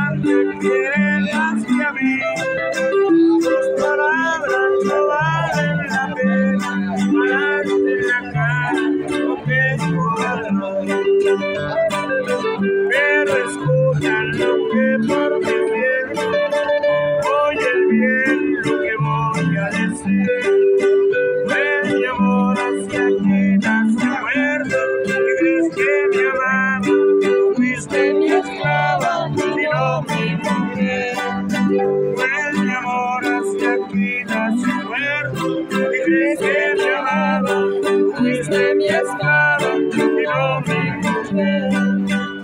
más te quieren más que a mí. Tus palabras no valen la pena, pararte la cara con tu valor. Pero escuchan lo que por ti siento, oyen bien lo que voy a decir. Fue mi amor hacia ti nació muerto, y crees que me amaba, tú fuiste mi esclava y no mi mujer. Fue mi amor hacia ti nació muerto, y crees que me amaba, tú fuiste mi esclava y no mi mujer.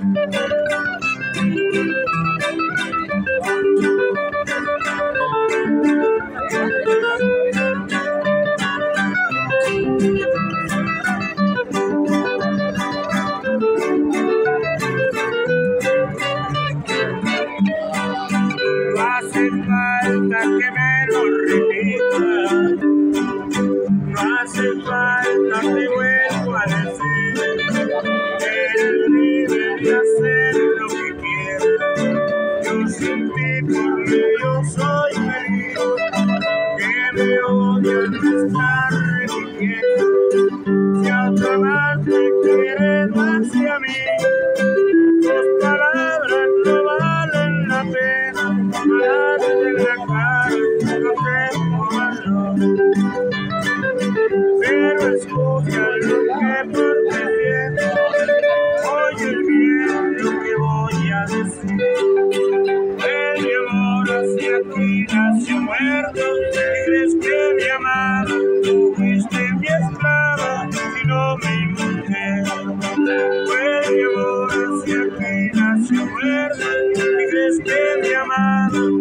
No hace falta que me lo repitas, no hace falta que vuelva a decir, eres libre de hacer lo que quieras. Yo sin ti, por mí yo soy feliz, que me odian me está repitiendo. Si a otra más te quieres más que a mí, tus palabras no valen la pena, pararte la cara no tengo valor. Pero escucha lo que por ti siento, oye bien lo que voy a decir. Mi amor hacia ti nació muerto, y crees que me amaba, tú fuiste mi esclava y no mi mujer. Fue mi amor hacia ti nació muerto, y crees que me amaba,